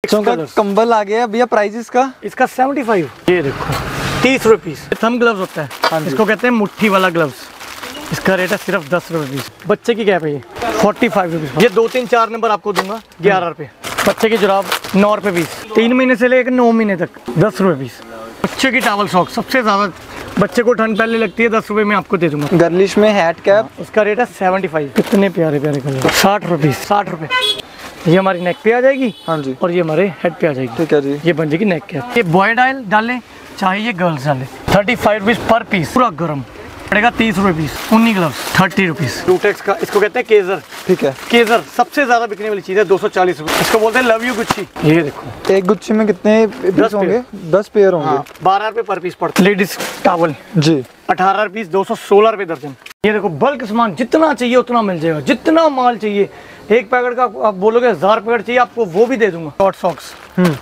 बच्चों का कंबल आ गया भैया। प्राइस इसका 75। ये देखो 30 रुपए पीस। थंब ग्लव्स होता है, हाँ इसको कहते हैं मुट्ठी वाला ग्लव्स। इसका रेट है सिर्फ 10 रुपए पीस। बच्चे की कैप है ये 45 रुपीज। ये 2, 3, 4 नंबर आपको दूंगा 11 रुपए। बच्चे की जुराब 9 रुपए पीस। 3 महीने से लेकर 9 महीने तक 10 रुपए पीस। बच्चे की टॉवल सॉक्स सबसे ज्यादा बच्चे को ठंड पहले लगती है, 10 रुपए में आपको दे दूंगा। गर्लिश में हैट कैप, उसका रेट है 75। कितने प्यारे प्यारे कलर। 60 रुपए 60 रुपए। ये हमारी नेक पे आ जाएगी, हाँ जी, और ये हमारे हेड पे आ जाएगी। ठीक है जी। ये बन जाएगी नेक कैप। ये बॉय डालें चाहे ये गर्ल्स डालें। 35 रुपीज पर पीस। पूरा गर्म पड़ेगा 30 रुपए पीस। उन्नी ग्लव्स 30 रुपीज। टूटेक्स का, इसको कहते हैं केजर। ठीक है, केजर सबसे ज्यादा बिकने वाली चीज है, 240 रुपए। इसको बोलते हैं लव यू गुच्ची। ये देखो एक गुच्छी में कितने पीस होंगे? 10 पेयर होंगे। 12 रुपए पर पीस पड़ता है। लेडीज टॉवल जी 18 रुपीस, 216 रुपए दर्जन। ये देखो बल्क सामान जितना चाहिए उतना मिल जाएगा, जितना माल चाहिए। एक पैकेट का आप बोलोगे 1000 पैकेट चाहिए आपको, वो भी दे दूंगा। शॉर्ट सॉक्स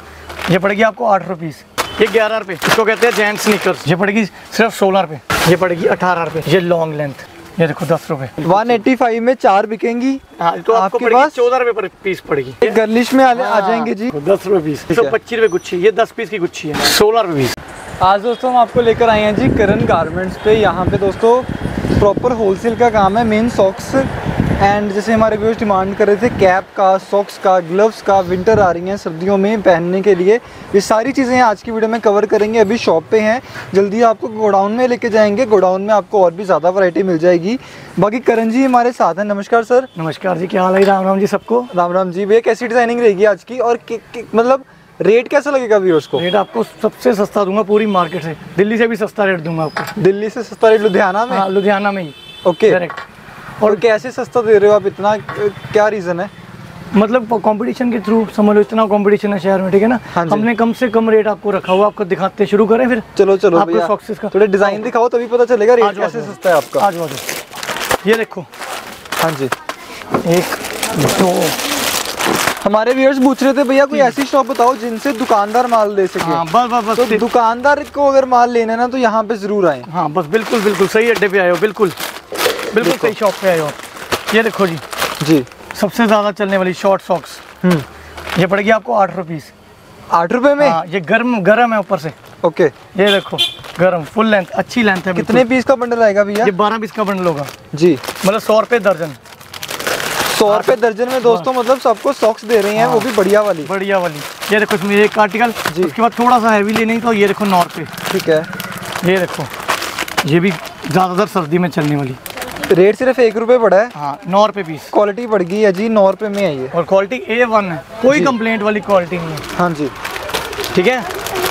ये पड़ेगी आपको 8 रुपीस। ये 11 रुपए। इसको कहते हैं जेंट्स स्नीकर्स। ये पड़ेगी सिर्फ 16 रुपए। ये पड़ेगी 18 रुपए। ये लॉन्ग लेंथ, ये देखो 10 रुपए। 185 में 4 बिकेंगी। हाँ, तो आपको पड़ेगी 14 रुपए पर पीस पड़ेगी। एक गर्लिश में आ जाएंगे जी 10 रुपए पीस। 125 रुपए गुच्छी। ये 10 पीस की गुच्छी है, 16 रुपए पीस। आज दोस्तों हम आपको लेकर आए हैं जी करण गारमेंट्स पे। यहाँ पे दोस्तों प्रॉपर होलसेल का काम है, मेन सॉक्स एंड जैसे हमारे व्यूअर्स डिमांड कर रहे थे कैप का, सॉक्स का, ग्लव्स का, विंटर आ रही हैं सर्दियों में पहनने के लिए, ये सारी चीज़ें आज की वीडियो में कवर करेंगे। अभी शॉप पे हैं, जल्दी आपको गोडाउन में लेके जाएंगे। गोडाउन में आपको और भी ज़्यादा वैरायटी मिल जाएगी। बाकी करण जी हमारे साथ हैं। नमस्कार सर। नमस्कार जी, क्या हाल है? राम राम जी सबको। राम राम जी। भैया कैसी डिज़ाइनिंग रहेगी आज की, और मतलब रेट कैसा लगेगा व्यूअर्स को? रेट आपको सबसे सस्ता दूंगा पूरी मार्केट से। दिल्ली से भी सस्ता रेट दूंगा आपको। दिल्ली से सस्ता रेट लुधियाना में? हाँ, लुधियाना में ही। Okay, direct. और कैसे सस्ता दे रहे हो आप इतना, क्या रीज़न है? मतलब कंपटीशन के थ्रू समझ लो, इतना कंपटीशन है शहर में, ठीक है ना। हाँ हमने कम से कम रेट आपको रखा हुआ, आपको दिखाते शुरू करें फिर। चलो चलो आपको भैया सॉक्सेस का थोड़े डिज़ाइन दिखाओ तभी पता चलेगा रेट कैसे सस्ता है आपका। आज ये देखो। हाँ जी, 1 2। हमारे व्यूअर्स पूछ रहे थे भैया कोई ऐसी शॉप बताओ जिनसे दुकानदार माल ले सके। हाँ, बस तो दुकानदार को अगर माल लेना है ना तो यहाँ पे जरूर आए। हाँ बस, बिल्कुल सही अड्डे पे आए हो। बिल्कुल सही शॉप पे आए हो। ये देखो जी सबसे ज्यादा चलने वाली शॉर्ट सॉक्स। ये पड़ेगी आपको 8 रुपीस। 8 रुपए में? हाँ, ये गरम है ऊपर से। ओके, ये देखो गरम, फुल लेंथ, अच्छी लेंथ है। कितने पीस का बंडल आएगा भैया? ये 12 पीस का बंडल होगा जी। मतलब 100 रुपए दर्जन। 100 रुपए दर्जन में दोस्तों मतलब सबको सॉक्स दे रहे हैं। वो भी बढ़िया वाली। ये देखो इसमें एक आर्टिकल जी। उसके बाद थोड़ा सा हैवी लेने तो ये देखो 9 रुपए। ठीक है, ये देखो ये भी ज्यादातर सर्दी में चलने वाली। रेट सिर्फ 1 रुपए पड़ा है। हाँ, 9 रुपए पीस। क्वालिटी बढ़ गई है जी, 9 रुपए में है ये, और क्वालिटी A1 है, कोई कंप्लेंट वाली क्वालिटी नहीं है। हाँ जी, ठीक है।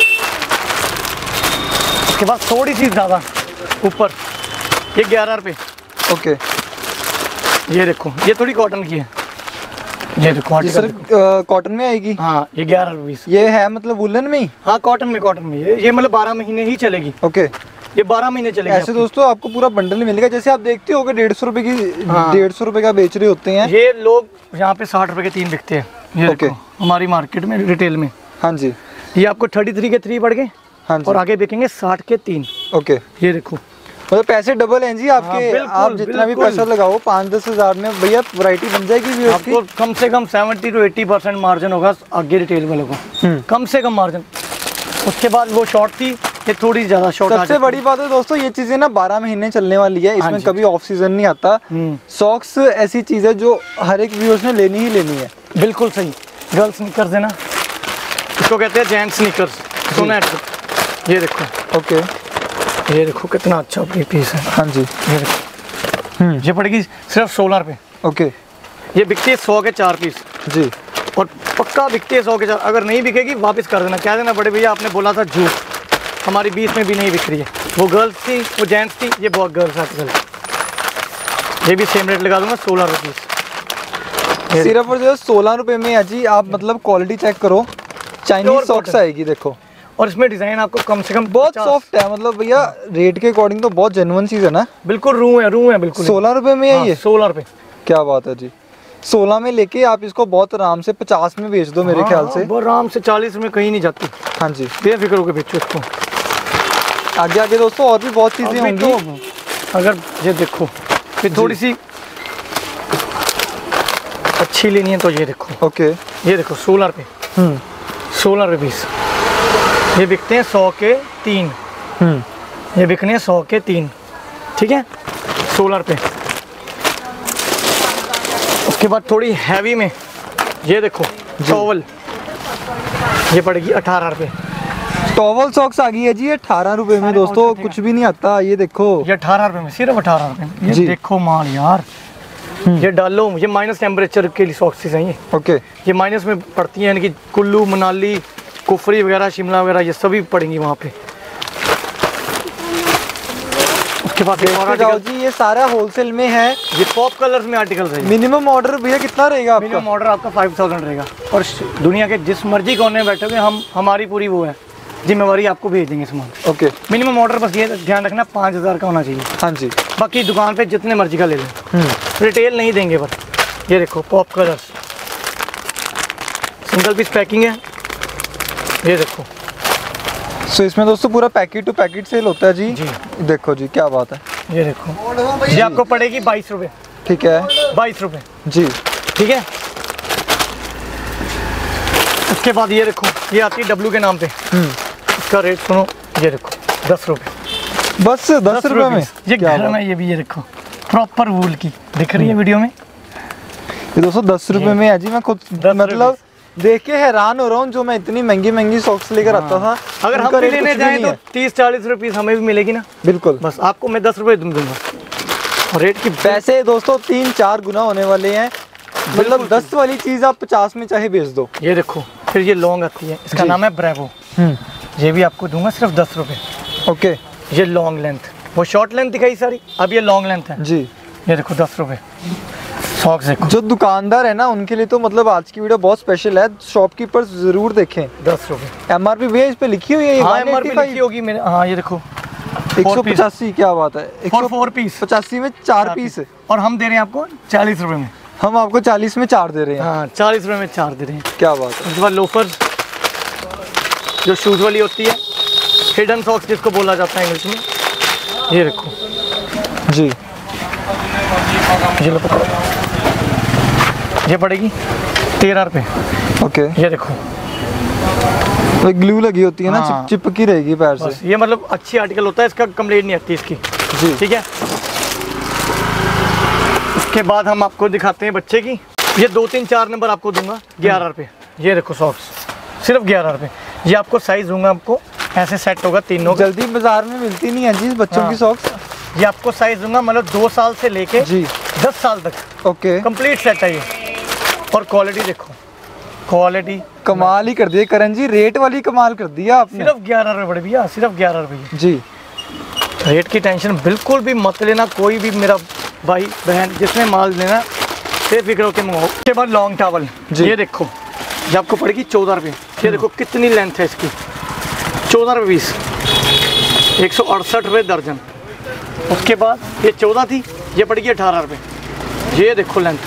इसके बाद थोड़ी सी ज्यादा ऊपर, ये 11 रुपए। ओके, ये देखो ये थोड़ी कॉटन की है। ये देखो सर कॉटन में आएगी। हाँ, ये 11 रुपीस। ये है मतलब वुलन में ही? हाँ, कॉटन में ये मतलब 12 महीने ही चलेगी। ओके, ये 12 महीने चलेगी। ऐसे दोस्तों आपको पूरा बंडल मिलेगा। जैसे आप देखते हो 150 रुपए की 150 रुपए का बेच रहे होते हैं। ये लोग यहाँ पे 60 रुपए के 3 बिकते हैं। ये ओके, हमारी मार्केट में रिटेल में। हाँ जी, ये आपको 33 के 3 पड़ गए। हाँ जी, और आगे बिकेंगे 60 के 3। ओके, ये देखो मतलब पैसे डबल हैं जी आपके। आप जितना भी पैसा लगाओ 5-10 हज़ार में भैया वैरायटी बन जाएगी भी आपको। कम से कम 70 to 80% मार्जिन होगा आगे रिटेल वालों को, कम से कम मार्जिन। उसके बाद वो शॉर्ट थी, ये थोड़ी ज्यादा शॉर्ट। सबसे बड़ी बात है दोस्तों ये चीजें ना 12 महीने चलने वाली है, इसमें कभी ऑफ सीजन नहीं आता। सॉक्स ऐसी चीज है जो हर एक व्यूअर्स ने लेनी ही लेनी है। बिल्कुल सही। गर्ल्स स्नीकर्स है ना, इसको कहते हैं जेंट्स स्नीकर्स। ये देखो। ओके, ये देखो कितना अच्छा पीस है। हाँ जी, ये देखो। ये पड़ेगी सिर्फ 16 रुपए। ओके, ये बिकती है 100 के 4 पीस जी। और पक्का बिकती है 100 के 4। अगर नहीं बिकेगी वापस कर देना, कह देना बड़े भैया आपने बोला था झूठ, हमारी 20 में भी नहीं बिक रही है। वो गर्ल्स थी, वो जेंट्स थी, ये बहुत गर्ल्स आर्टिकल। ये भी सेम रेट लगा दूंगा 16 रुपीस। सिर्फ और जो 16 रुपए में है जी। आप मतलब क्वालिटी चेक करो, चाइनीज सॉक्स आएगी देखो। और इसमें डिजाइन आपको कम से कम बहुत सॉफ्ट है, मतलब भैया रेट के अकॉर्डिंग तो बहुत जेन्युइन चीज है ना। बिल्कुल रू है बिल्कुल। 16 रुपए में है ये? 16 रुपए। क्या बात है जी। 16 में लेके आप इसको बहुत आराम से 50 में बेच दो मेरे ख्याल से। बहुत आराम से 40 में कहीं नहीं जाती। हाँ जी, बेफिक्र होकर बेचो इसको। आगे आगे दोस्तों और भी बहुत चीजें होंगी। अगर ये देखो फिर थोड़ी सी अच्छी लेनी है तो ये देखो। ओके, ये देखो 16 रुपए। 16 रुपये पीस। ये बिकते हैं 100 के 3। ये बिकने हैं 100 के 3, ठीक है, 16 रुपये। उसके बाद थोड़ी हैवी में ये देखो टॉवल, ये पड़ेगी 18 रुपये। टॉवल सॉक्स आ गई है जी 18 रुपए में दोस्तों, कुछ भी नहीं आता। ये देखो ये 18 रुपये में, सिर्फ 18 रुपये में। ये देखो माल यार, ये डालो, ये माइनस टेम्परेचर के लिए सॉक्सेस हैं ये। ओके, ये माइनस में पड़ती हैं, यानी कि कुल्लू, मनाली, कुफरी वगैरह, शिमला वगैरह, ये सभी पड़ेंगी वहाँ पे। उसके बाद जी ये सारा होलसेल में है, ये पॉप कलर्स में आर्टिकल्स है। मिनिमम ऑर्डर भैया कितना रहेगा आपका? मिनिमम ऑर्डर आपका 5000 रहेगा, और दुनिया के जिस मर्जी कोने में बैठोगे हम, हमारी पूरी वो है जिम्मेवारी, आपको भेज देंगे सामान। ओके, मिनिमम ऑर्डर बस ये ध्यान रखना 5000 का होना चाहिए। हाँ जी, बाकी दुकान पे जितने मर्जी का ले लें, रिटेल नहीं देंगे। बस ये देखो pop colours, single piece packing है, ये देखो। सो इसमें दोस्तों पूरा पैकेट टू पैकेट सेल होता है जी। देखो जी क्या बात है, ये देखो, ये आपको पड़ेगी 22 रुपये। ठीक है, 22 रुपये जी, ठीक है। उसके बाद ये देखो, ये आती है डब्लू के नाम पे, इसका रेट सुनो, ये देखो 10 रुपये, बस 10 रुपये में। ये गर्म है, ये भी ये देखो प्रॉपर वूल की, दिख रही है वीडियो में। ये दोस्तों 10 रुपये में है जी। मैं खुद मतलब देख के हैरान हो रहा हूँ, जो मैं इतनी महंगी महंगी सॉक्स लेकर आता था, अगर हम भी लेने जाएं तो 30-40 रुपये हमें भी मिलेगी ना। बिल्कुल, बस आपको मैं 10 रुपये दूंगा, और रेट की पैसे दोस्तों 3-4 गुना होने वाले हैं। मतलब 10 वाली चीज आप 50 में चाहे बेच दो। ये देखो, फिर ये लॉन्ग आती है, इसका नाम है ब्रेवो, ये भी आपको दूंगा सिर्फ 10 रुपये। ओके, ये लॉन्ग लेंथ, वो शॉर्ट लेंथ दिखाई सारी, अब ये लॉन्ग लेंथ है जी। ये देखो 10 रुपये। सॉक्स देखो, जो दुकानदार है ना उनके लिए तो मतलब आज की वीडियो बहुत स्पेशल है, शॉपकीपर्स जरूर देखें। 10 रुपये एमआरपी भैया इस पे लिखी हुई है? हाँ, एमआरपी लिखी होगी मेरे। हाँ ये देखो 185, क्या बात है, 4 पीस, 85 में 4 पीस, और हम दे रहे हैं आपको 40 रुपये में। हम आपको 40 में 4 दे रहे हैं। हाँ 40 रुपये में 4 दे रहे हैं, क्या बात है। उसके बाद लोफर्स, जो शूज़ वाली होती है, हिडन सॉक्स जिसको बोला जाता है इंग्लिश में, ये देखो जी। ये लो पकड़ो, ये पड़ेगी 13 रुपये। ओके, ये देखो, तो ग्लू लगी होती है ना, हाँ। चिपकी रहेगी पैर से। ये मतलब अच्छी आर्टिकल होता है, इसका कंप्लेंट नहीं आती इसकी जी, ठीक है। उसके बाद हम आपको दिखाते हैं बच्चे की, ये 2, 3, 4 नंबर आपको दूंगा 11 रुपये। ये देखो सॉक्स सिर्फ 11 रुपये। ये आपको साइज दूंगा, आपको ऐसे सेट होगा तीनों। जल्दी बाजार में मिलती नहीं है जी बच्चों की सॉक्स। ये आपको साइज दूंगा, मतलब 2 साल से लेके जी 10 साल तक। ओके, कंप्लीट सेट है ये, और क्वालिटी देखो, क्वालिटी कमाल ही कर दिया करण जी, रेट वाली कमाल कर दिया आपने। सिर्फ 11 रुपये बड़े भैया, सिर्फ 11 रुपये जी। रेट की टेंशन बिल्कुल भी मत लेना, कोई भी मेरा भाई बहन जिसने माल लेना बेफिक्र होकर मंगाओ। उसके बाद लॉन्ग टावल, ये देखो, ये आपको पड़ेगी 14 रुपये। ये देखो कितनी लेंथ है इसकी, 14 रुपये पीस, 168 रुपये दर्जन। उसके बाद ये 14 थी, ये पड़ेगी 18 रुपये। ये देखो लेंथ।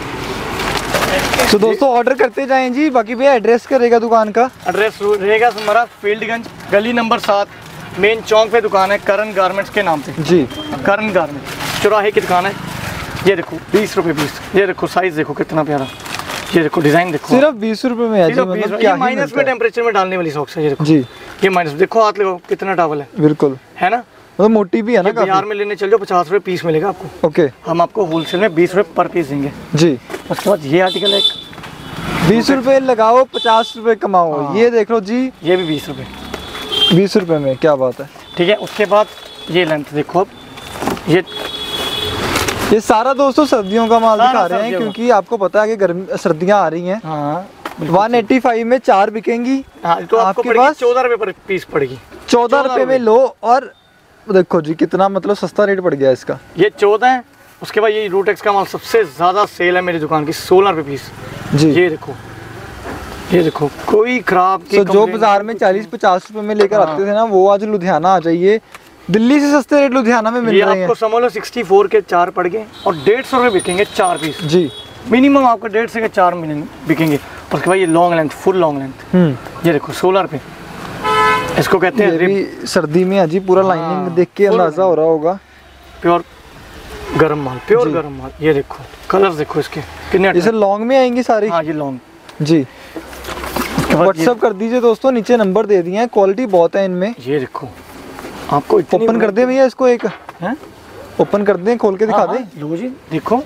तो दोस्तों ऑर्डर करते जाएं जी। बाकी भैया एड्रेस क्या रहेगा दुकान का? एड्रेस रहेगा हमारा फील्डगंज, गली नंबर 7, मेन चौक पे दुकान है, करण गारमेंट्स के नाम पे जी। करण गारमेंट्स चौराहे की दुकान है। ये देखो 20 रुपये पीस। ये देखो साइज देखो कितना प्यारा, ये देखो डिजाइन देखो, सिर्फ 20 रुपये में है जी। मतलब क्या माइनस में टेम्परेचर में डालने वाली सॉक्स है। ये देखो जी, ये माइनस देखो, हाथ लगाओ कितना टावल है, बिल्कुल है ना। मतलब मोटी भी है ना बाजार में लेने चल जाओ 50 रुपये पीस मिलेगा आपको। ओके, हम आपको होलसेल में 20 रुपये पर पीस देंगे जी। उसके बाद ये आर्टिकल है, 20 रुपये लगाओ 50 रुपये कमाओ। हाँ। ये देख लो जी, ये भी 20 रुपये, 20 रुपये में, क्या बात है। ठीक है। उसके बाद ये लेंथ देखो, अब ये सारा दोस्तों सर्दियों का माल सारा दिखा रहे हैं, सर्दियों क्योंकि आपको पता है कि गर्मी सर्दियाँ आ रही हैं। हाँ 185 में 4 बिकेंगी। हाँ, तो आपको आपके पड़ेगी पास 14 रुपये पर पीस पड़ेगी। 14 रुपये में लो, और देखो जी कितना मतलब सस्ता रेट पड़ गया इसका। ये 14 है। उसके बाद ये रूटेक्स का माल सबसे ज़्यादा सेल है मेरी दुकान की, 16 रुपये पीस जी। ये देखो, ये देखो कोई खराब की जो बाजार में 40-50 रुपये में लेकर आते थे ना, वो आज लुधियाना आ जाइए। दिल्ली से सस्ते रेट लुधियाना में मिल ये रहे हैं। आपको समझ लो 64 के 4 पड़ गए, और 150 रुपये बिकेंगे 4 पीस जी। मिनिमम आपको 150 के 4 बिकेंगे। उसके बाद ये long length, full long length, ये देखो 16 रुपये इसको कहते हैं। ये भी सर्दी में है जी, पूरा लाइनिंग देख के अंदाजा हो रहा होगा। प्योर गरम माल, प्योर गरम माल। ये देखो कलर्स देखो इसके कितने। जैसे लॉन्ग में आएंगी सारी। हाँ ये लॉन्ग जी। व्हाट्सअप कर दीजिए दोस्तों, नीचे नंबर दे दिए हैं, क्वालिटी बहुत है इनमें। ये देखो आपको ओपन कर दे भैया इसको, एक ओपन कर दें, खोल के दिखा दें। लो जी देखो,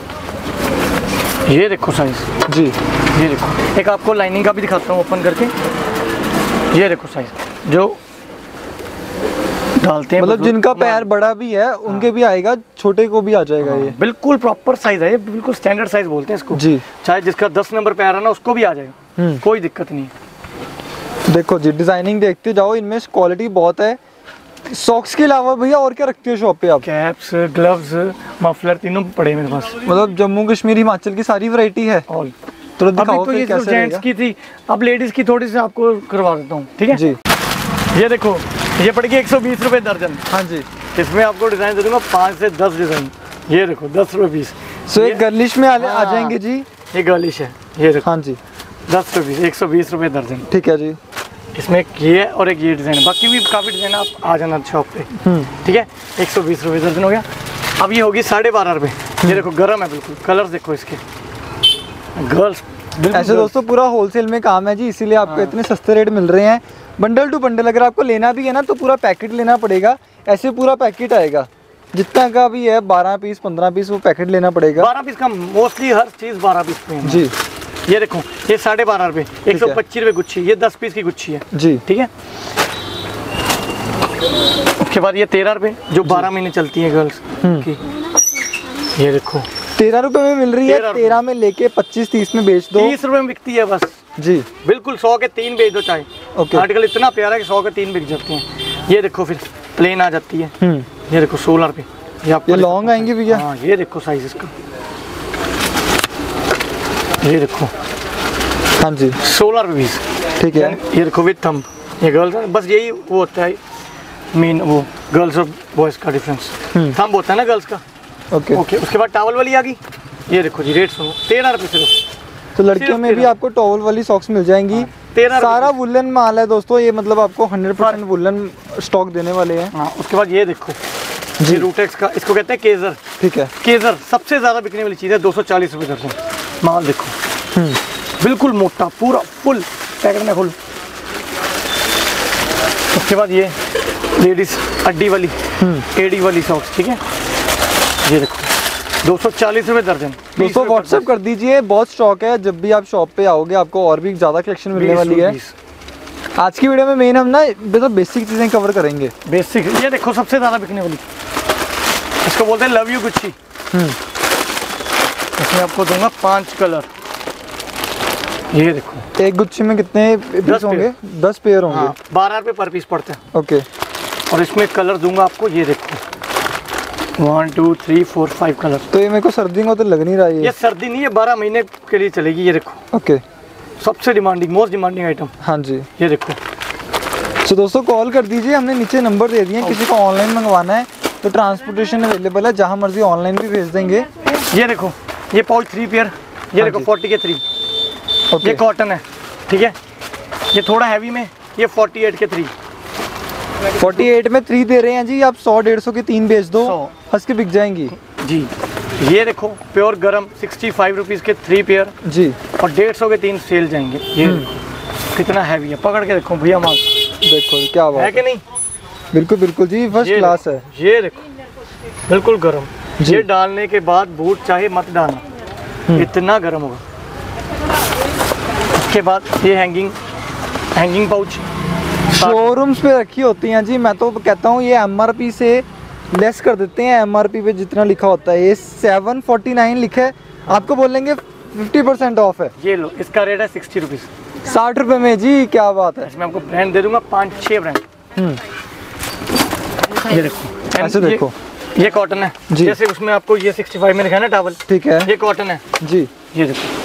ये देखो साइज जी, ये देखो। एक आपको लाइनिंग का भी दिखाता हूँ ओपन करके। ये देखो साइज जो डालते हैं, मतलब जिनका पैर बड़ा भी है उनके भी आएगा, छोटे को भी आ जाएगा। ये बिल्कुल प्रॉपर साइज है, ये बिल्कुल स्टैंडर्ड साइज बोलते हैं इसको जी। चाहे जिसका 10 नंबर पैर है ना उसको भी आ जाएगा, कोई दिक्कत नहीं। देखो जी, डिजाइनिंग देखते जाओ, इनमें क्वालिटी बहुत है। सॉक्स के अलावा भैया और क्या रखते हो शॉप पे आप? कैप्स, ग्लव्स, मफलर तीनों पड़े मेरे पास। मतलब जम्मू कश्मीर हिमाचल की सारी वैरायटी है। ऑल तो दिखाओ तो ये कैसे जेंट्स की थी, अब लेडीज की थोड़ी सी आपको करवा देता हूँ, ठीक है जी। ये देखो, ये पड़ेगी 120 रुपए दर्जन। हाँ जी। इसमें आपको डिजाइन दे दूंगा 5 से 10 डिजाइन। ये देखो 10 रुपए पीस। सो एक गर्लिश में आ जाएंगे जी। ये गर्लिश है, ये देखो। हाँ जी, 10 रुपए 120 रुपए दर्जन। ठीक है जी। इसमें एक ये है और एक ये डिजाइन है, बाकी भी काफी डिजाइन, आप आ जाना शॉप पे, ठीक है। 120 रुपए दर्जन हो गया। अब ये होगी 12.5 रुपए। ये देखो गर्म है बिल्कुल, कलर्स देखो इसके, गर्ल्स ऐसे दोस्तों पूरा होलसेल में काम है जी, इसीलिए आपको इतने सस्ते रेट मिल रहे हैं। बंडल टू बंडल अगर आपको लेना भी है ना तो पूरा पैकेट लेना पड़ेगा। ऐसे पूरा पैकेट आएगा, जितना का भी है 12 पीस 15 पीस वो पैकेट लेना पड़ेगा। 12 पीस का मोस्टली हर चीज 12 पीस पे है जी। ये देखो, ये 12.5 रुपए, 125 रुपए गुच्छी। ये 10 पीस की गुच्छी है जी, ठीक है। उसके बाद ये 13 रुपए जो 12 महीने चलती है गर्ल्स की। ये देखो 13 रुपए में मिल रही है। 13 में लेके 25-30 में बेच दो। 30 रुपए में बिकती है बस जी, बिल्कुल। 100 के 3 बेच दो चाहे। ओके। आर्टिकल इतना प्यारा है कि 100 के 3 बिक जाते हैं। ये देखो फिर प्लेन आ जाती है। ये देखो 16 रुपए। ये लॉन्ग आएंगे भैया। हाँ, ये देखो साइज इसका, ये देखो। हाँ जी, 16 रुपए पीस, ठीक है। ये देखो विद थंब, ये गर्ल्स, बस यही वो होता है मेन, वो गर्ल्स और बॉयज का डिफरेंस। थंब होता है ना गर्ल्स का। Okay okay. उसके बाद टॉवल वाली आ गई। ये देखो जी, रेट सुनो, 13 रुपए सिर्फ। तो लड़कियों में भी आपको टॉवल वाली सॉक्स मिल जाएंगी। 13 सारा वुलन माल है दोस्तों, ये मतलब आपको 100% वुलन स्टॉक देने वाले हैं। हाँ, उसके बाद ये देखो जी, रूटेक्स का, इसको कहते हैं केजर, ठीक है। केजर सबसे ज्यादा बिकने वाली चीज है, 240 रुपए दर्जन। माल देखो बिल्कुल मोटा, पूरा फुल पैकेट में फुल। उसके बाद ये लेडीज अड्डी वाली, एडी वाली सॉक्स, ठीक है। ये देखो 240 रुपए दर्जन। दोस्तों व्हाट्सएप कर दीजिए, बहुत स्टॉक है। जब भी आप शॉप पे आओगे आपको और भी ज्यादा कलेक्शन मिलने वाली है। आज की वीडियो में मेन हम ना बेसिक चीजें कवर करेंगे। बेसिक, ये देखो सबसे ज्यादा बिकने वाली, इसको बोलते हैं लव यू गुच्ची। इसमें आपको दूंगा 5 कलर। ये देखो एक गुच्छी में कितने पीस होंगे? 10 पेयर होंगे। 12 रुपए पर पीस पड़ते हैं। ओके। और इसमें कलर दूंगा आपको, ये देखो 1 2 3 4 5 कलर। तो ये मेरे को सर्दी में तो लग नहीं रहा है। ये सर्दी नहीं है, 12 महीने के लिए चलेगी। ये देखो। ओके। सबसे डिमांडिंग, मोस्ट डिमांडिंग आइटम। हाँ जी। ये देखो। तो दोस्तों कॉल कर दीजिए, हमने नीचे नंबर दे दिए हैं। किसी को ऑनलाइन मंगवाना है तो ट्रांसपोर्टेशन अवेलेबल है, जहाँ मर्जी ऑनलाइन भी भेज देंगे। ये देखो, ये पाउच 3 पेयर। ये देखो 40 के 3। ये कॉटन है, ठीक है। ये थोड़ा हैवी में, ये 48 के 3। 48 में 3 दे रहे हैं जी। आप 100-150 के 3 बेच दो, हंस के बिक जाएंगी जी। ये देखो प्योर गरम 65 रुपीज़ के 3 पेयर जी, और 150 के 3 सेल जाएंगे। ये कितना हैवी है, पकड़ के देखो भैया माल। देखो क्या बात है कि नहीं? बिल्कुल बिल्कुल जी, फर्स्ट क्लास है। ये देखो बिल्कुल गरम। ये डालने के बाद बूट चाहे मत डालना, इतना गरम होगा। उसके बाद ये हैंगिंग पाउच शोरूम्स पे रखी होती हैं जी। मैं तो कहता हूँ ये MRP से लेस कर देते हैं। MRP पे जितना लिखा होता है, ये 749 लिखा है, आपको बोलेंगे 50% ऑफ है। ये लो, इसका रेट है 60 रुपीज़, 60 रुपए में जी। क्या बात है। इसमें आपको ब्रांड दे दूंगा 5-6 ब्रांड। ये देखो, ऐसे देखो, ये कॉटन है जी। जैसे उसमें आपको ये 65 में लिखा है ना टॉवल, ठीक है। ये कॉटन है जी। ये देखो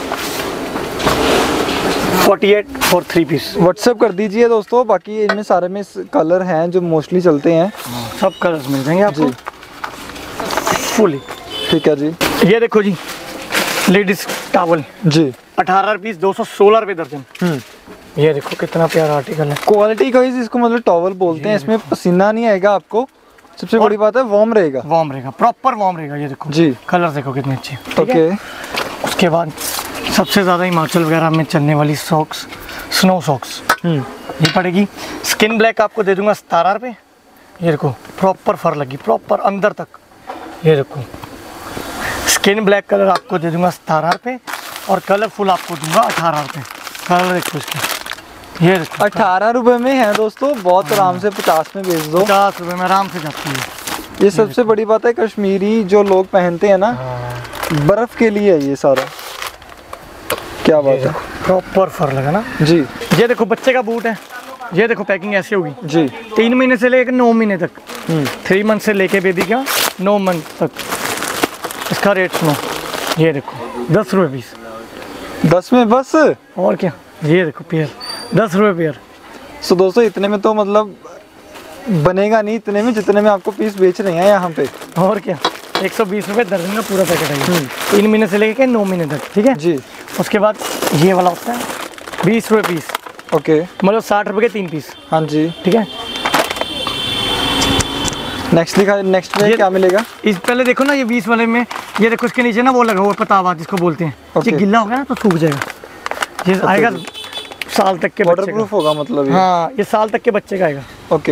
48 और 3 पीस। व्हाट्सएप कर दीजिए दोस्तों। बाकी इनमें सारे में कलर हैं जो मोस्टली चलते हैं। सब कलर्स मिल जाएंगे आपको फुली, ठीक है जी। ये देखो जी, लेडीज टॉवल जी, 18 पीस 216 रुपए दर्जन। ये देखो कितना प्यारा आर्टिकल है। क्वालिटी का इसको मतलब टॉवल बोलते हैं। इसमें पसीना नहीं आएगा आपको, सबसे बड़ी बात है वार्म रहेगा। वार्म रहेगा, प्रॉपर वार्म रहेगा। ये देखो जी, कलर देखो कितने अच्छे। ओके। उसके बाद सबसे ज़्यादा हिमाचल वगैरह में चलने वाली सॉक्स, स्नो सॉक्स, ये पड़ेगी स्किन ब्लैक, आपको दे दूंगा 17 रुपये। ये देखो प्रॉपर फर लगी, प्रॉपर अंदर तक। ये देखो स्किन ब्लैक कलर आपको दे दूंगा 17 रुपये और कलरफुल आपको दूंगा 18 रुपये। कलर देखो इसके, ये देखो 18 रुपये में है दोस्तों, बहुत आराम से 50 में बेच दो। 50 रुपये में आराम से जाती है। ये सबसे बड़ी बात है, कश्मीरी जो लोग पहनते हैं ना, बर्फ के लिए है ये सारा। क्या बात है, प्रॉपर फर लगा ना जी। ये देखो बच्चे का बूट है, ये देखो पैकिंग ऐसी होगी जी। 3 महीने से लेकर 9 महीने तक, 3 मंथ से लेके बेबी का 9 मंथ तक। इसका रेट सुनो, ये देखो 10 रुपये पीस। 10 में बस? और क्या, ये देखो पेयर 10 रुपये पेयर। सो दोस्तों इतने में तो मतलब बनेगा नहीं इतने में जितने में आपको पीस बेच रहे हैं यहाँ पे। और क्या, 120 रुपये दर्जन का पूरा पैकेट है। 3 महीने से लेके 9 महीने तक, ठीक है जी। उसके बाद ये वाला होता है 20 रुपये पीस। ओके, मतलब 60 रुपये के 3 पीस। हाँ जी, ठीक है। नेक्स्ट में क्या मिलेगा? इस पहले देखो ना, ये 20 वाले में ये देखो इसके नीचे ना वो लगा हुआ पतावा जिसको बोलते हैं। ये गिल्ला होगा ना तो सूख जाएगा। ये आएगा साल तक के बच्चे का। वाटरप्रूफ होगा मतलब ये? हाँ, ये साल तक के बच्चे का आएगा। ओके,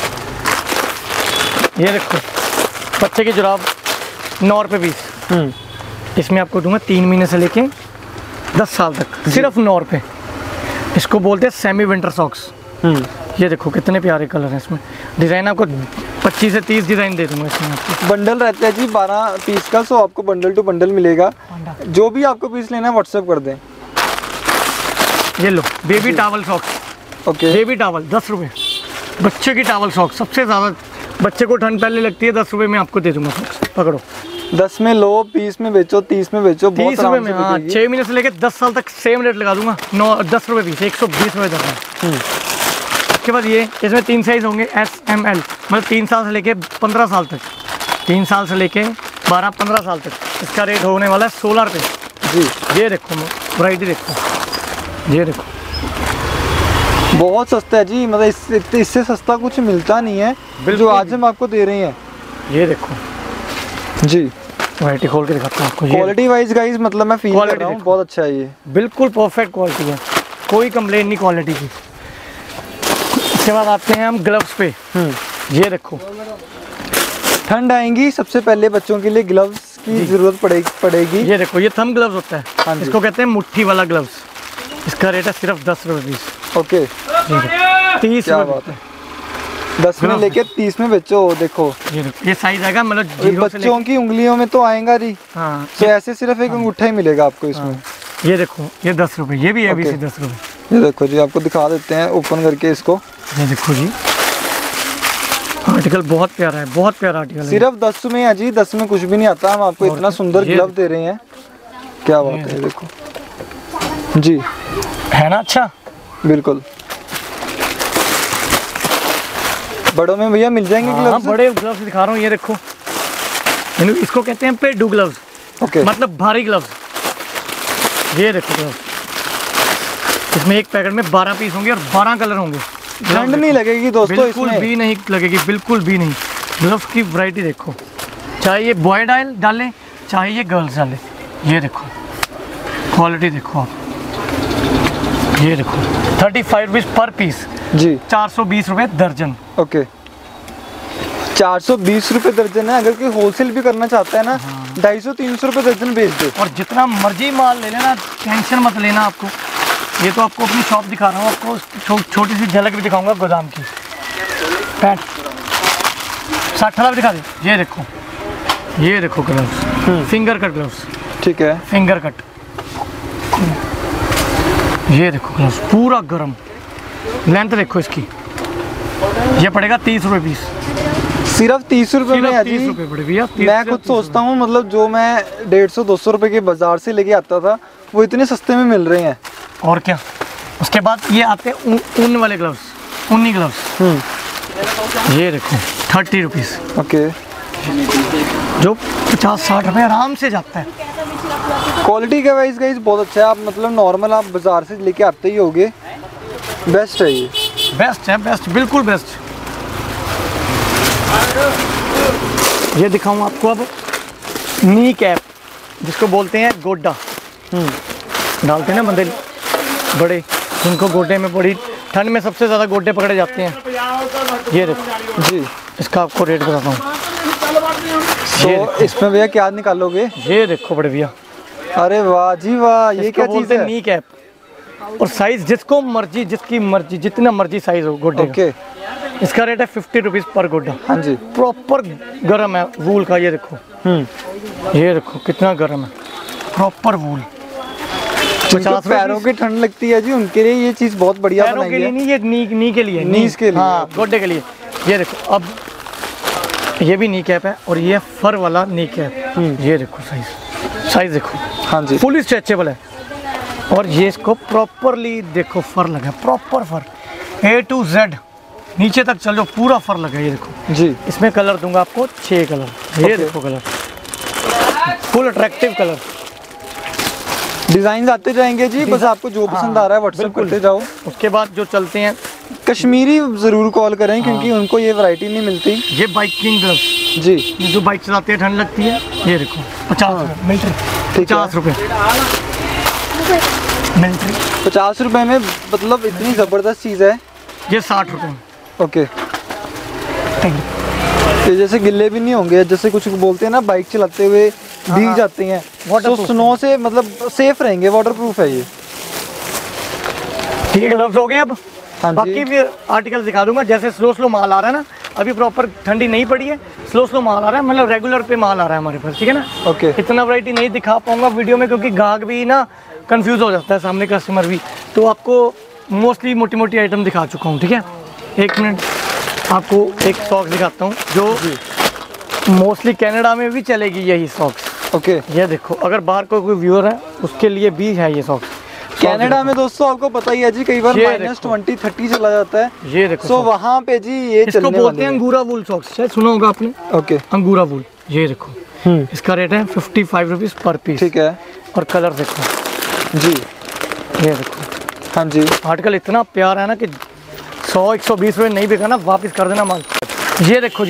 ये देखो बच्चे की जुराब 9 रुपये पीस। इसमें आपको दूंगा 3 महीने से लेके 10 साल तक, सिर्फ 9 रुपये। इसको बोलते हैं सेमी विंटर सॉक्स। ये देखो कितने प्यारे कलर हैं इसमें। डिज़ाइन आपको 25 से 30 डिज़ाइन दे दूंगा इसमें आपको। बंडल रहता है जी 12 पीस का, सो आपको बंडल टू बंडल मिलेगा। जो भी आपको पीस लेना है व्हाट्सएप कर दें। ये लो baby towel socks. Okay, baby towel 10 रुपये। बच्चे की टावल सॉक्स सबसे ज़्यादा, बच्चे को ठंड पहले लगती है। 10 रुपये में आपको दे दूंगा सॉक्स। पकड़ो, 10 में लो, 20 में बेचो, 30 में बेचो, 30 रुपये में। हाँ, 6 महीने से लेकर 10 साल तक सेम रेट लगा दूंगा। 10 रुपये पीस, 120 रुपये दर्जन। उसके बाद ये, इसमें 3 साइज़ होंगे, SML, मतलब 3 साल से लेके 15 साल तक, 3 साल से लेके 12-15 साल तक। इसका रेट होने वाला है 16 रुपये जी। ये देखो वैरायटी देखो, ये देखो बहुत सस्ता है जी, मतलब इससे सस्ता कुछ मिलता नहीं है जो आज हम आपको दे रहे हैं। ये देखो जी, वैरायटी खोल के दिखाता हूँ आपको। क्वालिटी वाइज गाइस मतलब मैं फील कर रहा हूँ बहुत अच्छा है ये, बिल्कुल परफेक्ट क्वालिटी है, कोई कंप्लेन नहीं क्वालिटी की। इसके बाद आते हैं हम ग्लव्स पे। ये देखो, ठंड आएंगी सबसे पहले बच्चों के लिए ग्लव्स की जरूरत पड़ेगी। ये देखो, ये थंब ग्लव्स होता है। हाँ जी। इसको कहते हैं मुट्ठी वाला ग्लव्स। इसका रेट है सिर्फ 10 रुपये पीस। ओके, 30 क्या बात है। 10 में लेके 30 में बेचो। देखो ये देखो, ये साइज आएगा मतलब 0 से बच्चों की उंगलियों में तो आएगा जी। हाँ, तो ऐसे सिर्फ एक अंगूठा ही मिलेगा आपको इसमें। ये देखो, ये 10 रुपये, ये भी है भी 10 रुपये। ये देखो जी, आपको दिखा देते हैं ओपन करके इसको। ये देखो जी, आर्टिकल बहुत प्यारा है, बहुत प्यारा आर्टिकल है। सिर्फ 10 में है जी, 10 में कुछ भी नहीं आता। हम आपको इतना सुंदर ग्लव दे रहे हैं, क्या बात है। देखो जी, है ना अच्छा, बिल्कुल। बड़ों में भैया मिल जाएंगे हाँ, ग्लव्स? बड़े ग्लव्स दिखा रहा हूँ। ये देखो, इसको कहते हैं पेडू ग्लव्स। ओके, मतलब भारी ग्लव्स। ये देखो ग्लव्स, इसमें एक पैकेट में 12 पीस होंगे और 12 कलर होंगे। ठंड नहीं लगेगी दोस्तों बिल्कुल इसमें। भी नहीं लगेगी, बिल्कुल भी नहीं। ग्लव्स की वैरायटी देखो, चाहे ये बॉय डाले चाहे ये गर्ल्स डाले। ये देखो क्वालिटी देखो आप, ये देखो 35 रुपीज़ पर पीस जी, 420 रुपये दर्जन। ओके, 420 रुपये दर्जन है। अगर कोई होलसेल भी करना चाहता है ना, 250-300 रुपये दर्जन बेच दे। और जितना मर्जी माल ले लेना, टेंशन मत लेना आपको। ये तो आपको अपनी शॉप दिखा रहा हूँ, आपको छोटी सी झलक भी दिखाऊंगा गोदाम की। पैंट 60 भी दिखा दे। ये देखो ग्लव्स, फिंगर कट ग्लव्स। ठीक है, फिंगर कट। ये देखो ग्लव्स पूरा गर्म, लेंथ देखो इसकी। ये पड़ेगा 30 रुपये पीस। सिर्फ 30 रुपये में है जी। 30 रुपये पड़े भैया। मैं खुद सोचता हूँ मतलब जो मैं 150-200 रुपये के बाजार से लेके आता था वो इतने सस्ते में मिल रहे हैं। और क्या। उसके बाद ये आते हैं ऊन वाले ग्लव्स, ऊनी ग्लव्स। ये देखो 30 रुपीज़। ओके, जो 50-60 रुपये आराम से जाता है। क्वालिटी का वाइज गाइस बहुत अच्छा है। आप मतलब नॉर्मल आप बाजार से लेके आते ही होगे, बेस्ट है ये। बेस्ट है, बेस्ट, बिल्कुल बेस्ट। ये दिखाऊं आपको अब नी कैप, जिसको बोलते हैं गोड्डा। डालते हैं ना बंदे बड़े, इनको गोड्डे में बड़ी ठंड में सबसे ज़्यादा गोड्डे पकड़े जाते हैं। ये देखो जी, इसका आपको रेट बताता हूँ। तो इसमें भैया क्या निकालोगे? ये देखो बड़े भैया, अरे वाह जी वाह, ये क्या चीज़ है? Knee cap. और साइज जिसको मर्जी, जिसकी मर्जी, जितना मर्जी साइज हो गोड्डे ओके। इसका रेट है 50 रुपीज़ पर गोड्डा। हाँ जी। प्रॉपर गर्म है वूल का। ये देखो, ये देखो कितना गर्म है, प्रॉपर वूल। 50 पैरों की ठंड लगती है जी, उनके लिए ये चीज़ बहुत बढ़िया पैरों बनाई के लिए है। नहीं, ये नी के लिए, नीज के लिए। हाँ, गोड्डे के लिए। ये देखो, अब ये भी नी कैप है और ये फर वाला नी कैप। ये देखो साइज देखो। हाँ जी। फुली स्ट्रेचेबल है। और ये इसको प्रॉपरली देखो फर लगा, proper fur A to Z नीचे तक चल जाओ, पूरा फर लगा। ये देखो जी। इसमें कलर दूंगा आपको 6 कलर। ये देखो colour, full attractive colour. Design आते जाएंगे जी, बस आपको जो पसंद आ रहा है व्हाट्सएप करते जाओ। उसके बाद जो चलते हैं, कश्मीरी जरूर कॉल करें क्योंकि उनको ये वैरायटी नहीं मिलती। ये बाइकिंग ग्लव्स जी, ये जो बाइक चलाते हैं ठंड लगती है। ये देखो 50 रुपये मिलिट्री, 50 रुपये मिलिट्री। 50 रुपए में, मतलब इतनी ज़बरदस्त चीज़ है। ये 60 रुपये। ओके। ये जैसे गिल्ले भी नहीं होंगे, जैसे कुछ बोलते हैं ना बाइक चलाते हुए भीग जाते हैं, तो स्नो से मतलब सेफ रहेंगे, वाटरप्रूफ है ये। ठीक है, ग्लव्स हो गए अब। हाँ जी। बाकी फिर आर्टिकल दिखा दूंगा। जैसे स्लो माल आ रहा है ना, अभी प्रॉपर ठंडी नहीं पड़ी है, स्लो माल आ रहा है, मतलब रेगुलर पे माल आ रहा है हमारे पास। ठीक है ना। ओके। इतना वैरायटी नहीं दिखा पाऊंगा वीडियो में क्योंकि ग्राहक भी ना कंफ्यूज हो जाता है, सामने कस्टमर भी। तो आपको मोस्टली मोटी मोटी आइटम दिखा चुका हूँ। ठीक है, एक मिनट आपको एक सॉक्स दिखाता हूँ जो मोस्टली कनाडा में भी चलेगी यही सॉक्स। ओके। ये देखो, अगर बाहर कोई व्यूअर है उसके लिए भी है ये सॉक्स। कनाडा में दोस्तों आपको पता ही है जी, कई बार -20-30 चला जाता है। ये देखो, तो वहाँ पे जी ये इसको बोलते हैं अंगूरा वूल सॉक्स, शायद सुना होगा आपने। ओके। अंगूरा वूल। ये देखो, इसका रेट है 55 रुपीज़ पर पीस। ठीक है। और कलर देखो जी, ये देखो। हाँ जी। आर्टिकल इतना प्यारा है ना कि 100-120 रुपये नहीं बिका ना, वापस कर देना माल। ये देखो जी,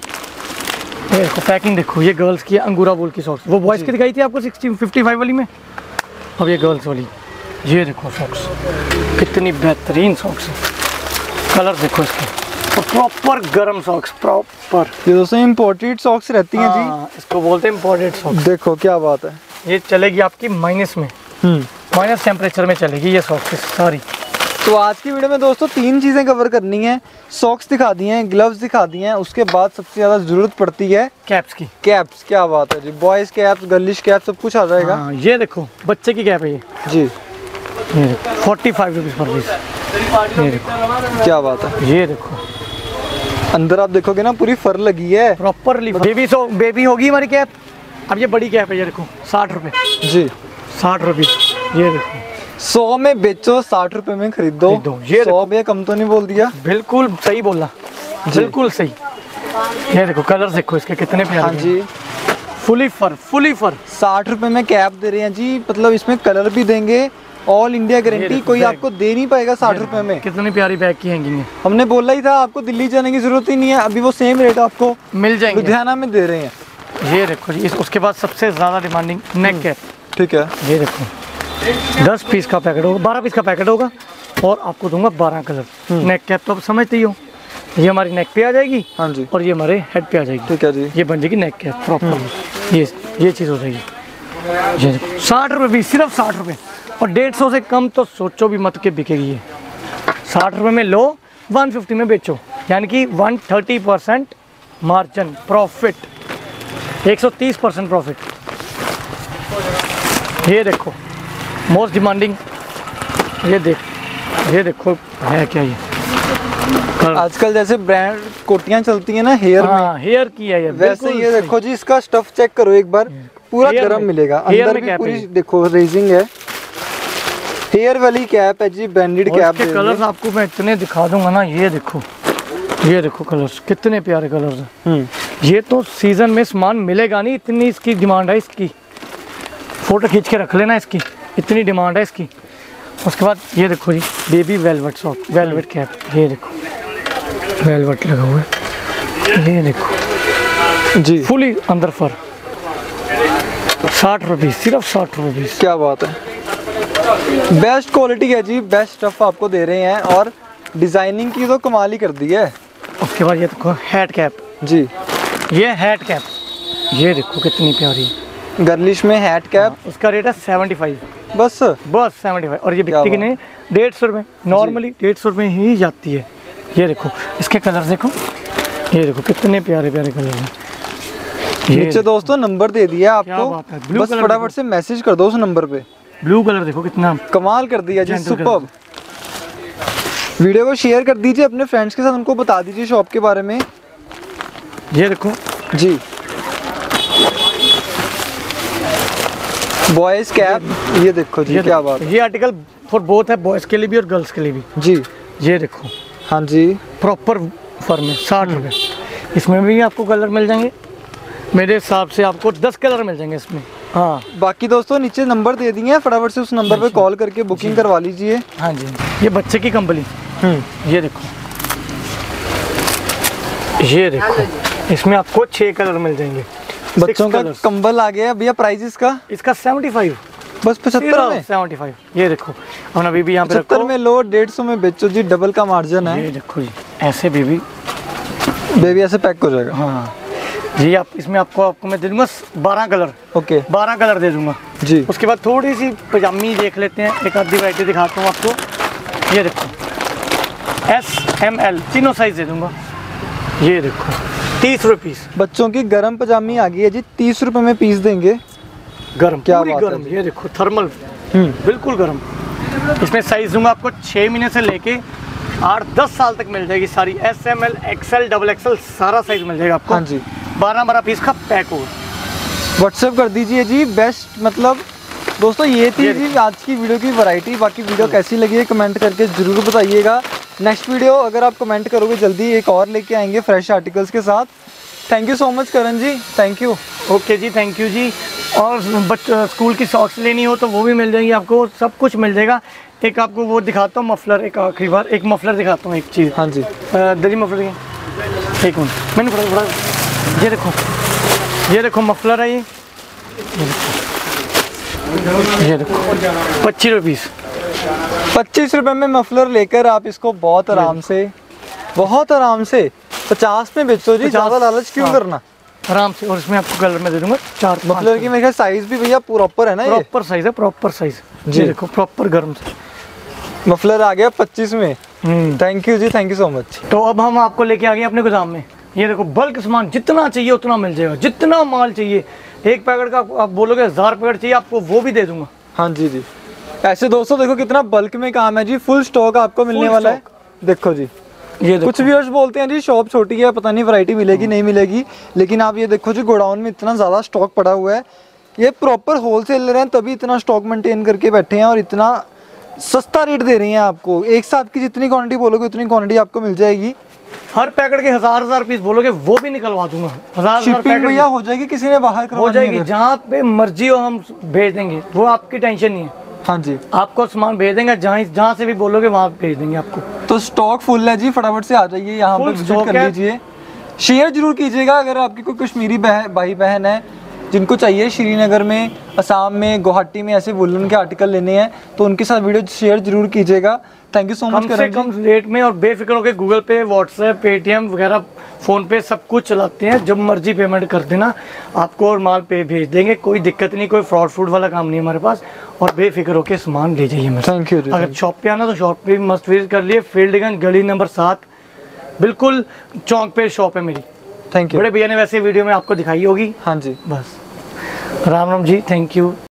ये देखो पैकिंग देखो। ये गर्ल्स की अंगूरा वूल की सॉक्स, वो बॉयज़ की दिखाई थी आपको 55 वाली में, अब ये गर्ल्स वाली। ये देखो सॉक्स, कितनी बेहतरीन सॉक्स है। कलर देखो इसके, और प्रॉपर गर्म सॉक्स, प्रॉपर। ये दोस्तों इम्पोर्टेड सॉक्स रहती हैं जी, इसको बोलते हैं इम्पोर्टेड सॉक्स। देखो क्या बात है। ये चलेगी आपकी माइनस में, माइनस टेम्परेचर में चलेगी ये सॉक्स सारी। तो आज की वीडियो में दोस्तों 3 चीज़ें कवर करनी है। सॉक्स दिखा दिए हैं, ग्लव्स दिखा दिए हैं, उसके बाद सबसे ज़्यादा ज़रूरत पड़ती है कैप्स की। कैप्स। क्या बात है जी, बॉयज़ कैप्स, गर्लिश कैप, सब कुछ आ जाएगा। ये देखो बच्चे की कैप है ये जी। ये देखो 45 रुपीज़ पर पीस। ये देखो क्या बात है। ये देखो अंदर आप देखोगे ना पूरी फर लगी है प्रॉपरली। बेबी होगी हमारी कैप। अब ये बड़ी कैप है, ये देखो 60 रुपये जी। 60 रुपये। ये देखो 100 में बेचो, 60 रुपए में खरीदो। ये 100 में कम तो नहीं बोल दिया। बिल्कुल सही बोला, बिल्कुल सही। ये देखो कलर देखो इसके कितने प्यारे। हाँ जी। फुली फर 60 रुपए में कैप दे रहे हैं जी, मतलब इसमें कलर भी देंगे, ऑल इंडिया गारंटी, कोई आपको दे नहीं पाएगा 60 रुपए में। कितनी प्यारी बैग की हैंगिंग है। हमने बोला ही था आपको दिल्ली जाने की जरूरत ही नहीं है, अभी वो सेम रेट आपको मिल जाएंगे, लुधियाना में दे रहे हैं। ये देखो जी, उसके बाद सबसे ज़्यादा डिमांडिंग नेक कैप। ठीक है। ये देखो 10 पीस का पैकेट होगा, 12 पीस का पैकेट होगा और आपको दूंगा 12 कलर। नेक कैप तो आप समझते ही हो, ये हमारी नेक पे आ जाएगी। हाँ जी। और ये हमारे हेड पे आ जाएगी। ठीक है जी। ये बन जाएगी नेक कैप प्रॉपर। ये चीज़ हो जाएगी। ये 60 रुपये भी, सिर्फ 60 रुपये। और 150 से कम तो सोचो भी मत के बिकेगी ये। 60 रुपये में लो, 150 में बेचो, यानी कि 130% मार्जिन प्रॉफिट, 130% प्रॉफिट। ये देखो मोस्ट डिमांडिंग, ये देखो है क्या ये। आजकल जैसे ब्रांड कोटियां चलती हैं ना हेयर में, हेयर की है ये, वैसे ये देखो जी, इसका स्टफ चेक करो एक बार, पूरा गर्म मिलेगा। अंदर भी पूरी देखो रेजिंग है। हेयर वाली कैप है जी, ब्रांडेड कैप। के कलर्स आपको मैं इतने दिखा दूंगा ना। ये देखो कलर्स, कितने प्यारे कलर्स हैं। ये तो सीजन में सामान मिलेगा नहीं, इतनी इसकी डिमांड है इसकी। फोटो खींच के रख लेना इसकी, इतनी डिमांड है इसकी। उसके बाद ये देखो जी, baby velvet sock, velvet cap. ये देखो वेलवेट लगा हुआ है। ये देखो जी, फुली अंदर फर, 60 रुपये, सिर्फ 60 रुपये। क्या बात है। बेस्ट क्वालिटी है जी, बेस्ट स्टफ आपको दे रहे हैं और डिजाइनिंग की तो कमाल ही कर दी है। उसके बाद ये देखो हेड कैप जी, ये हेड कैप, ये देखो कितनी प्यारी है। गर्लिश में हेड कैप, उसका रेट है 75 बस 75। और ये बिकती कि नहीं 150 रुपये, नॉर्मली 150 रुपये ही जाती है। ये देखो इसके कलर देखो, ये देखो कितने प्यारे प्यारे कलर हैं। नीचे दोस्तों नंबर दे दिया आपको, बस फटाफट से मैसेज कर दो उस नंबर पे। ब्लू कलर देखो कितना कमाल कर दिया जी, सुपर्ब। वीडियो को शेयर कर दीजिए अपने फ्रेंड्स के साथ, उनको बता दीजिए शॉप के बारे में। ये देखो जी, बॉयज कैप, ये देखो जी, क्या बात है। ये आर्टिकल फॉर बोथ है, बॉयज के लिए भी और गर्ल्स के लिए भी जी। ये देखो, हाँ जी, प्रॉपर फॉर्म में 60 रुपये। इसमें भी आपको कलर मिल जाएंगे, मेरे हिसाब से आपको 10 कलर मिल जाएंगे इसमें। हाँ, बाकी दोस्तों नीचे नंबर दे दिए हैं, फटाफट से उस नंबर पे कॉल करके बुकिंग करवा लीजिए। हाँ जी, ये बच्चे की कंबली, ये देखो, ये देखो, इसमें आपको 6 कलर मिल जाएंगे। बच्चों का कंबल आ गया भैया, प्राइस इसका 75, बस 75 में 75। ये देखो, और अभी भी यहाँ पे 75 में लो, 150 में बेचो जी, डबल का मार्जिन है। ये देखो जी, ऐसे बेबी ऐसे पैक हो जाएगा। हाँ जी, आप इसमें आपको मैं दे दूंगा 12 कलर। ओके, 12 कलर दे दूंगा जी। उसके बाद थोड़ी सी पजामी देख लेते हैं, एक आधी वैरायटी दिखाता हूँ आपको। ये देखो SML तीनों साइज दे दूंगा। ये देखो 30 रुपये पीस। बच्चों की गर्म पजामी आ गई है जी, 30 रुपए में पीस देंगे। गर्म, क्या पूरी बात गर्म। है। ये देखो थर्मल, बिल्कुल गर्म। इसमें साइज दूंगा आपको 6 महीने से लेके 8-10 साल तक मिल जाएगी सारी। SML XL XXL सारा साइज मिल जाएगा आपको। हाँ जी, 12 पीस का पैक होगा। व्हाट्सएप कर दीजिए जी। बेस्ट मतलब दोस्तों ये थी जी आज की वीडियो की वैरायटी। बाकी वीडियो कैसी लगी है कमेंट करके ज़रूर बताइएगा। नेक्स्ट वीडियो अगर आप कमेंट करोगे जल्दी एक और लेके आएंगे फ्रेश आर्टिकल्स के साथ। Thank you so much Karan जी, थैंक यू। ओके जी, थैंक यू जी। और स्कूल की सॉक्स लेनी हो तो वो भी मिल जाएंगी आपको, सब कुछ मिल जाएगा। एक आपको वो दिखाता हूँ मफलर, एक आखिरी बार एक मफलर दिखाता हूँ, एक चीज़। हाँ जी, दरी मफलर की, एक मिनट मैंने थोड़ा ये देखो मफलर है ये देखो 25 रुपये पीस। 25 रुपये में मफलर लेकर आप इसको बहुत आराम से 50 में बेचो जी, ज़्यादा लालच क्यों करना, आराम से। और इसमें आपको कलर में दे दूंगा 4 मफलर की। मेरे ख्याल साइज भी भैया प्रॉपर है ना, प्रॉपर साइज है, प्रॉपर साइज। ये देखो प्रॉपर गर्म से मफलर आ गया 25 में। थैंक यू जी, थैंक यू सो मच। तो अब हम आपको लेके आ गए अपने गोदाम में। ये देखो बल्क सामान जितना चाहिए उतना मिल जाएगा, जितना माल चाहिए। एक पैकेट का आप बोलोगे 1000 पैकेट चाहिए आपको, वो भी दे दूंगा। हाँ जी जी, ऐसे दोस्तों देखो कितना बल्क में काम है जी। फुल स्टॉक आपको मिलने वाला है। देखो जी, ये कुछ व्यूअर्स बोलते हैं जी शॉप छोटी है, पता नहीं वैरायटी मिलेगी नहीं मिलेगी, लेकिन आप ये देखो जी गोडाउन में इतना ज़्यादा स्टॉक पड़ा हुआ है। ये प्रॉपर होलसेलर हैं तभी इतना स्टॉक मेंटेन करके बैठे हैं और इतना सस्ता रेट दे रही हैं आपको। एक साथ की जितनी क्वांटिटी बोलोगे उतनी क्वांटिटी आपको मिल जाएगी। हर पैकेट के 1000 पीस बोलोगे वो भी निकलवा दूंगा। 1000 शिपिंग भैया हो जाएगी, किसी ने बाहर हो जाएगी, जहाँ पे मर्जी हो हम भेज देंगे, वो आपकी टेंशन नहीं है। हाँ जी, आपको सामान भेज देंगे, जहाँ से भी बोलोगे वहाँ भेज देंगे आपको। तो स्टॉक फुल है जी, फटाफट से आ जाइए यहाँ पे विजिट कर लीजिए। शेयर जरूर कीजिएगा अगर आपकी कोई कश्मीरी भाई बहन है जिनको चाहिए श्रीनगर में, असम में, गुवाहाटी में ऐसे वुलन के आर्टिकल लेने हैं तो उनके साथ वीडियो शेयर जरूर कीजिएगा। Thank you so much. कम से कम रेट में और बेफिक्र होकर गूगल पे, व्हाट्सएप, पेटीएम वगैरह, फ़ोन पे सब कुछ चलाते हैं। जब मर्जी पेमेंट कर देना आपको और माल पे भेज देंगे, कोई दिक्कत नहीं, कोई फ्रॉड फूड वाला काम नहीं हमारे पास। और बेफिक्र होकर सामान ले जाइए मेरे। Thank you. अगर शॉप पे आना तो शॉप पे मस्ट विजिट कर लिए। फील्डगंज गली नंबर 7 बिल्कुल चौक पे शॉप है मेरी। Thank you. बड़े भैया ने वैसे वीडियो में आपको दिखाई होगी। हाँ जी, बस राम राम जी, थैंक यू।